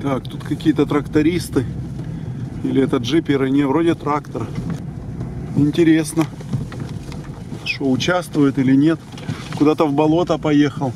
Так, тут какие-то трактористы. Или это джиперы? Не, вроде трактор. Интересно, что участвует или нет. Куда-то в болото поехал.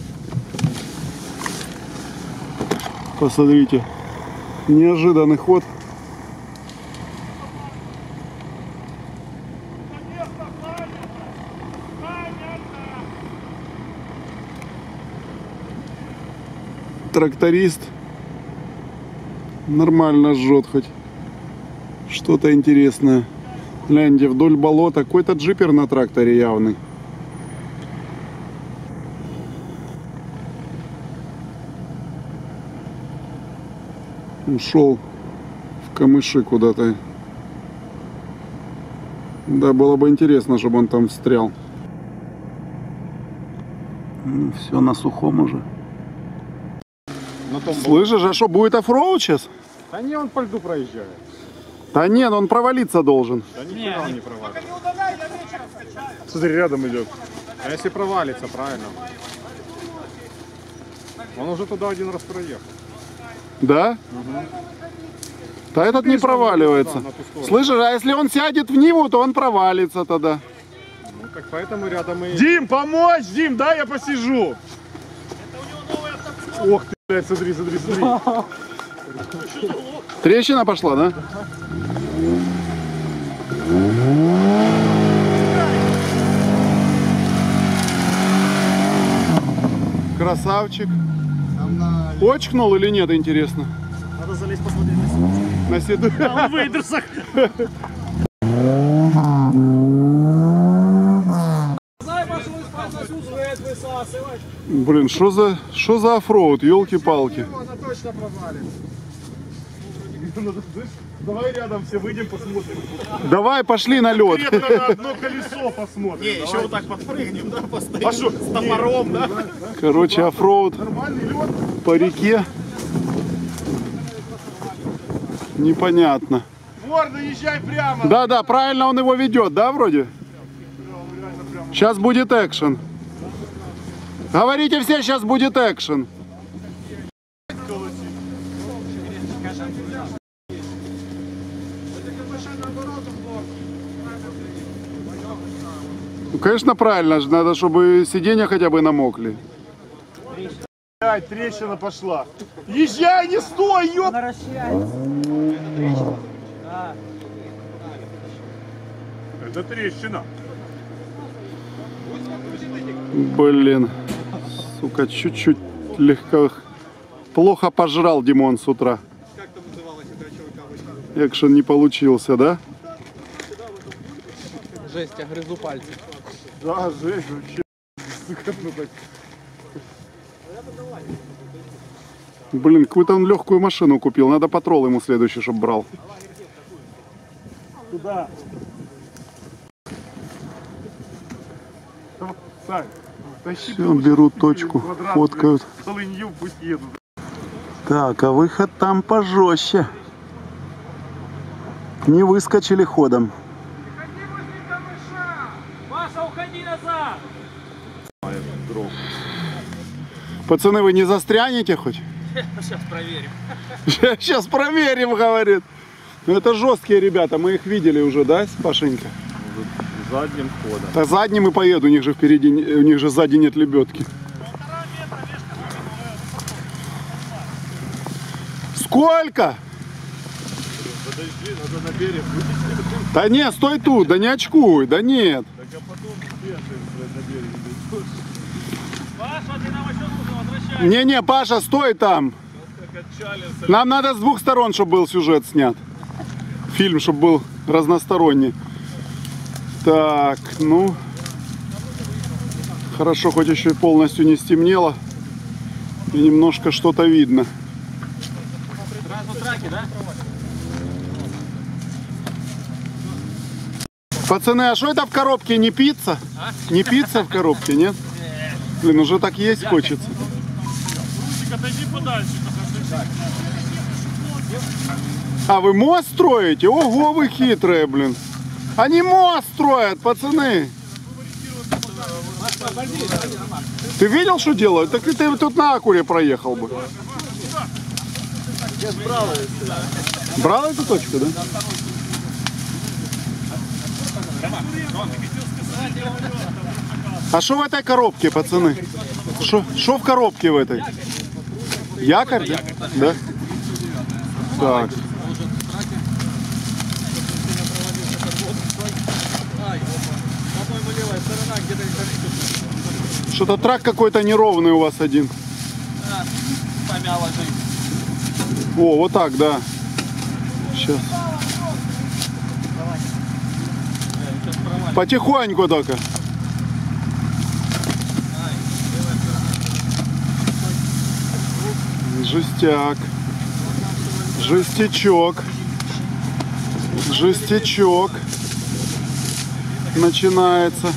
Посмотрите. Неожиданный ход. Тракторист нормально жжет хоть что-то интересное. Гляньте, вдоль болота какой-то джипер на тракторе явный. Ушел в камыши куда-то. Да, было бы интересно, чтобы он там встрял. Ну, все на сухом уже. Слышишь, а что, будет оффроуд сейчас? Да не, он по льду проезжает. Да нет, он провалиться должен. Да нифига он не провалится. Смотри, рядом идет. А если провалится, правильно? Он уже туда один раз проехал. Да? Угу. Да этот не проваливается. Слышишь, а если он сядет в Ниву, то он провалится тогда. Ну так поэтому рядом и... Дим, помочь! Дим, дай я посижу! Ох ты, блядь, смотри, смотри, смотри. Трещина пошла, да? Красавчик. Очкнул или нет, интересно? Надо залезть посмотреть на седу. На седу. А он в вейдерсах. Блин, что за оффроуд, елки-палки. Она точно провалится. Давай рядом все выйдем, посмотрим. Давай, пошли на лед. На одно колесо посмотрим. Не, еще вот так подпрыгнем, да, постоим А что, с топором, да? Короче, оффроуд Нормальный лед. по реке. Непонятно. Морда, езжай прямо. Да, правильно он его ведет, да, вроде? Сейчас будет экшен. Говорите все, сейчас будет экшен. Ну, конечно, правильно. Надо, чтобы сиденья хотя бы намокли. Блядь, трещина пошла. Езжай, не стой, ёп! Это трещина. Блин. Сука, чуть-чуть легко. Плохо пожрал Димон с утра. Как там называлось это чувака? Экшен не получился, да? Жесть, я грызу пальцы. Да, жесть, вообще. Сука, ну так. Блин, какую-то он легкую машину купил. Надо патрол ему следующий, чтобы брал. Туда. Сань, тащи. Все, берут точку, фоткают. Солынью пусть едут. Так, а выход там пожестче. Не выскочили ходом. Маша, уходи назад! Пацаны, вы не застрянете хоть? Сейчас проверим. Сейчас проверим, говорит. Ну это жесткие ребята, мы их видели уже, да, Пашенька? Задним ходом. Да задним и поеду, у них же впереди, у них же сзади нет лебедки. Сколько? Подожди, надо на берег выйти. Да нет, стой тут, да не очкуй, да нет. Так а потом бежим на берег. Маша, ты нам еще нужно возвращаться. Не-не, Паша, стой там. Нам надо с двух сторон, чтобы был сюжет снят. Фильм, чтобы был разносторонний. Так, ну. Хорошо, хоть еще и полностью не стемнело. И немножко что-то видно. Сразу траки, да? Пацаны, а что это в коробке? Не пицца? А? Не пицца в коробке, нет? Блин, уже так есть хочется. Отойди подальше. А вы мост строите? Ого, вы хитрые, блин. Они мост строят, пацаны. Ты видел, что делают? Так ты тут на Акуре проехал бы. Брал эту точку, да? А что в этой коробке, пацаны? Что в коробке в этой? Якорь, да? Да? Так. По-моему, левая сторона где-то. Что-то трак какой-то неровный у вас один. Помяла жизнь. О, вот так, да. Сейчас. Потихоньку только. Жестяк. Жестячок. Жестячок. Начинается.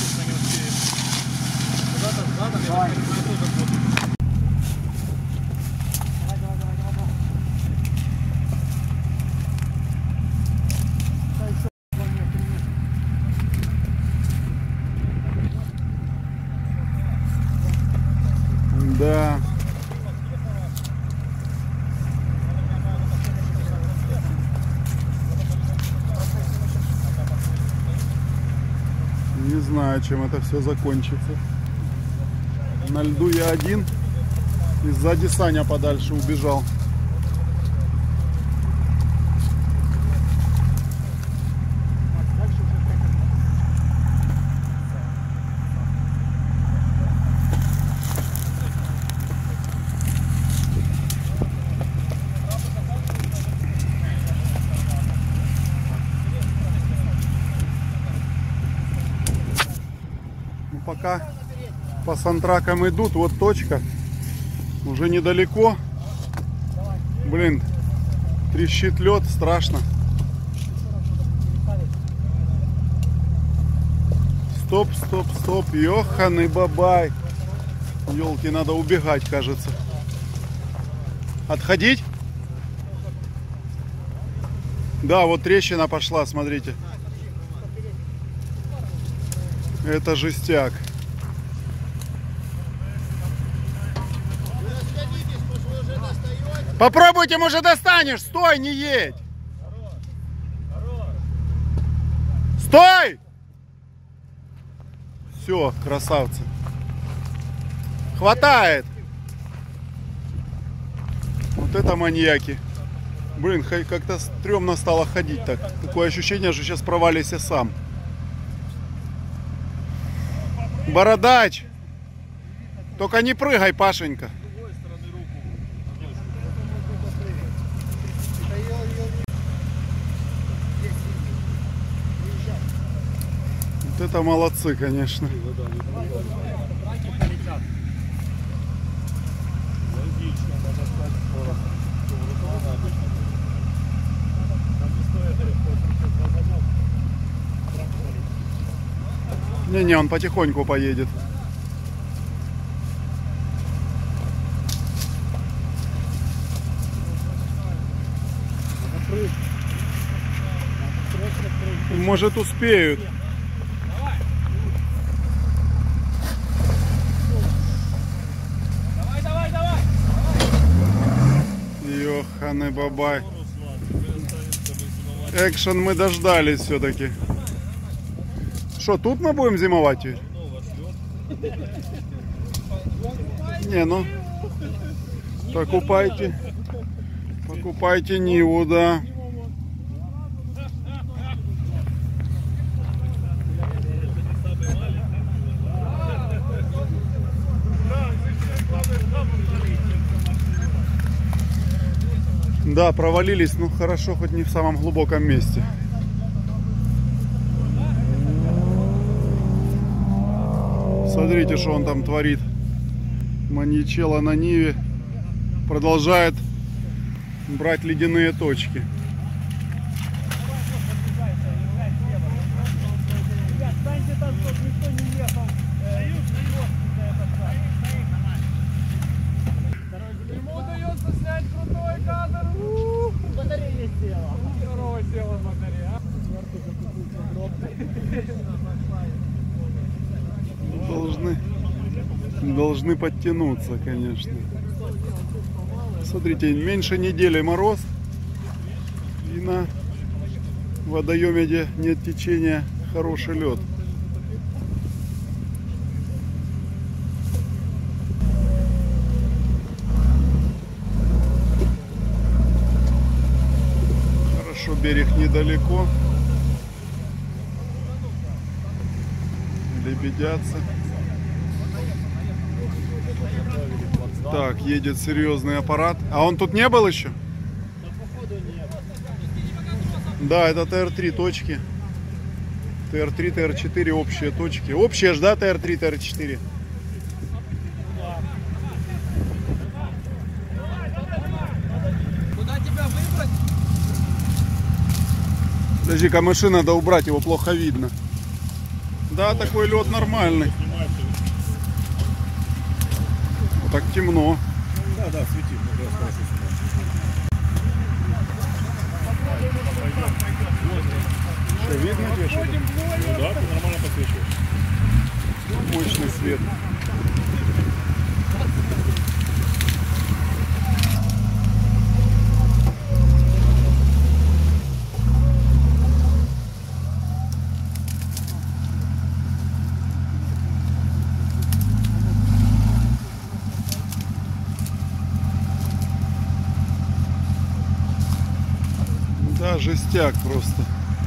Да. Не знаю, чем это все закончится. На льду я один. И сзади Саня подальше убежал. Пока по сантракам идут, вот точка, уже недалеко. Блин, трещит лед, страшно. Стоп, стоп, стоп, ёханый бабай. Ёлки, надо убегать, кажется. Отходить? Да, вот трещина пошла, смотрите. Это жестяк. Попробуйте, может, достанешь. Стой, не едь. Стой! Все, красавцы. Хватает. Вот это маньяки. Блин, как-то стрёмно стало ходить так. Такое ощущение, что сейчас провалюсь я сам. Бородач! Только не прыгай, Пашенька. Вот это молодцы, конечно. Не-не, он потихоньку поедет. Может, успеют. Давай, давай, давай! Ёханый бабай. Экшен мы дождались все-таки. Что, тут мы будем зимовать? Не, ну покупайте. Покупайте Ниву, да. Да, провалились, ну хорошо, хоть не в самом глубоком месте. Смотрите, что он там творит. Маньячелло на Ниве продолжает брать ледяные точки. Ему удается снять крутой кадр. Батарея села. Здорово села батарея. Должны подтянуться, конечно. Смотрите, меньше недели мороз. И на водоеме, где нет течения, хороший лед. Хорошо, берег недалеко. Лебедятся. Так, едет серьезный аппарат. А он тут не был еще? Да, это ТР-3 точки. ТР-3, ТР-4 общие точки. Общие ж, да, ТР-3, ТР-4? Куда тебя выбрать? Подожди-ка, машина надо убрать, его плохо видно. Да, такой лед нормальный. Вот так темно. Да, свети. Что, видно тебе что-то? Ну да, ты нормально посвечиваешь. Мощный свет. Да, жестяк просто.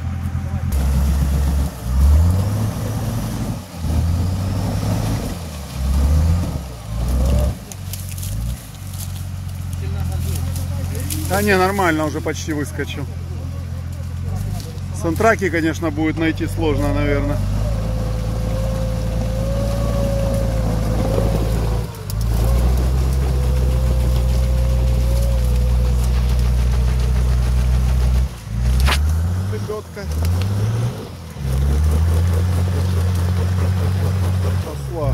Да не, нормально, уже почти выскочил. Сантраки, конечно, будет найти сложно, наверное. Лебедка. Посла.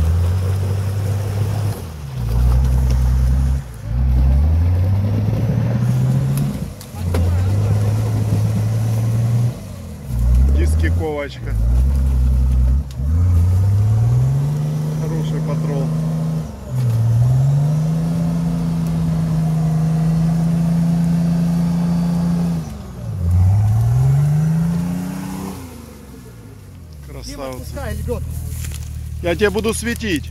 Ковачка. Хороший патрол. Красавцы. Я тебе буду светить.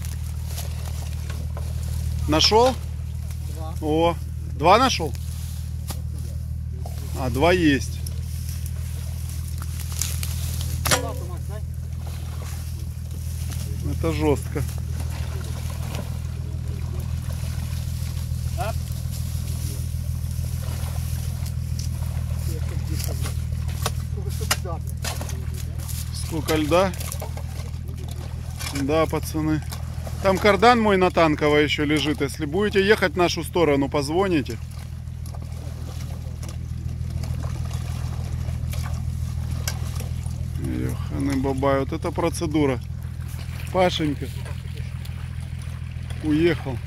Нашел? Два. О, два нашел? А, два есть. Это жестко. Сколько льда? Да, пацаны. Там кардан мой на Танково еще лежит. Если будете ехать в нашу сторону, позвоните. Ёханы бабай, вот это процедура. Пашенька уехал.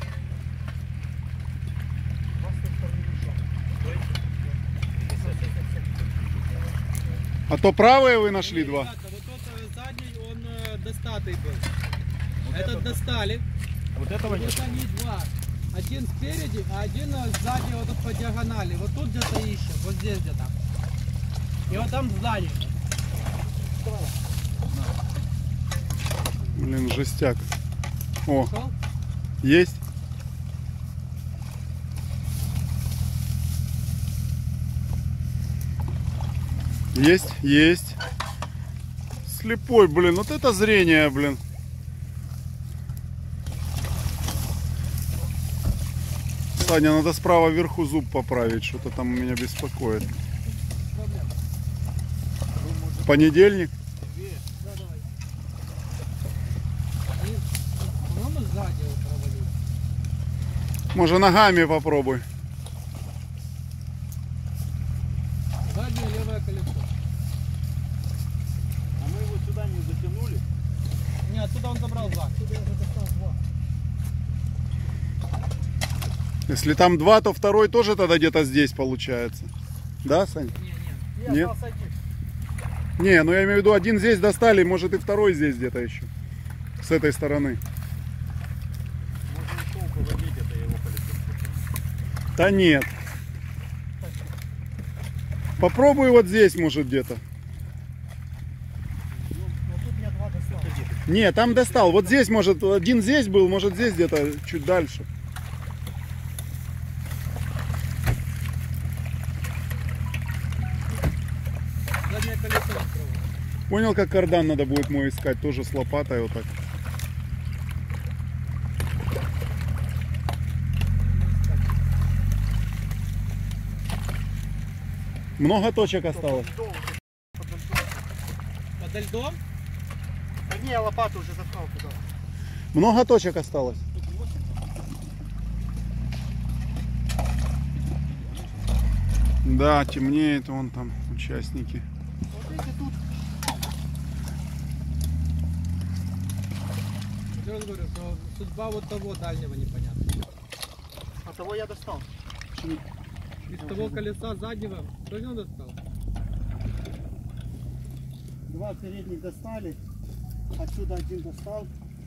А то правые вы нашли два? Ребята, вот тот задний, он достатый был. Этот достали. Вот этого нет. Вот они два. Один спереди, а один сзади вот тут по диагонали. Вот тут где-то ищет, вот здесь где-то. И вот там сзади. Блин, жестяк. О, Шел? есть? Есть? Есть. Слепой, блин, вот это зрение, блин. Саня, надо справа вверху зуб поправить, что-то там меня беспокоит. Понедельник? Да, давай. Они, по-моему, сзади его провалили. Может, ногами попробуй. Заднее левое колесо. А мы его сюда не затянули? Не, оттуда он забрал два. Оттуда я уже достал два. Если там два, то второй тоже тогда где-то здесь получается. Да, Сань? Не. Нет? Не, ну я имею в виду, один здесь достали, может и второй здесь где-то еще. С этой стороны. Можно толку водить, это его колесо. Да нет. Попробуй вот здесь, может, где-то. Не, там достал. Вот здесь, может, один здесь был, может, здесь где-то чуть дальше. Заднее колесо открываю. Понял, как кардан надо будет мой искать? Тоже с лопатой вот так. Много точек осталось? Подо льдом? Да не, я лопату уже запхал туда. Много точек осталось? Да, темнеет вон там участники. Вот эти тут. Я же говорю, что судьба вот того дальнего непонятна. А того я достал. Из того колеса заднего тоже он достал? Два передних достали. Отсюда один достал.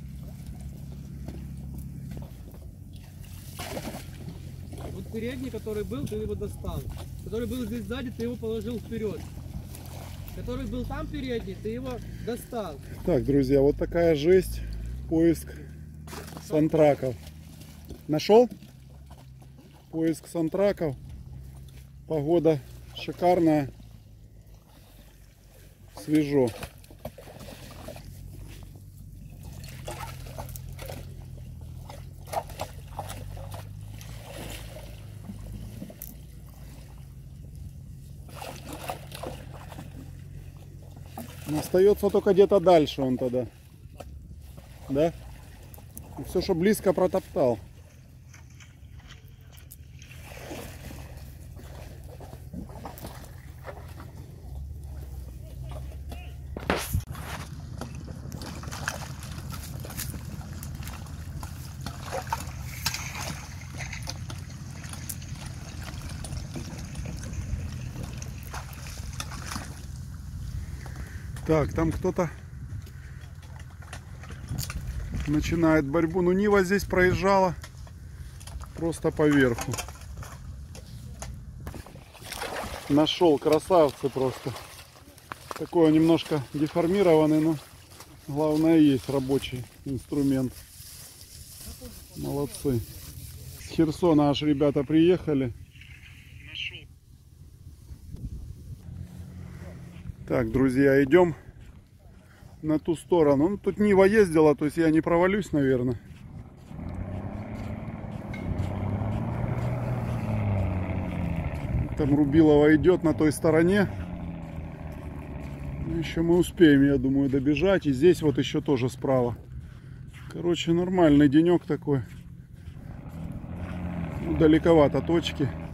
Вот передний, который был, ты его достал. Который был здесь сзади, ты его положил вперед. Который был там передний, ты его достал. Так, друзья, вот такая жесть. Поиск сантраков. Нашел? Поиск сантраков. Погода шикарная. Свежо. Остается только где-то дальше он тогда. Да? Все, что близко, протоптал. Так, там кто-то начинает борьбу. Ну, Нива здесь проезжала просто поверху. Нашел, красавцы просто. Такой немножко деформированный, но главное есть рабочий инструмент. Молодцы. С Херсона аж ребята приехали. Так, друзья, идем на ту сторону. Ну, тут Нива ездила, то есть я не провалюсь, наверное. Там Рубилова идет на той стороне. Еще мы успеем, я думаю, добежать. И здесь вот еще тоже справа. Короче, нормальный денек такой. Ну, далековато точки.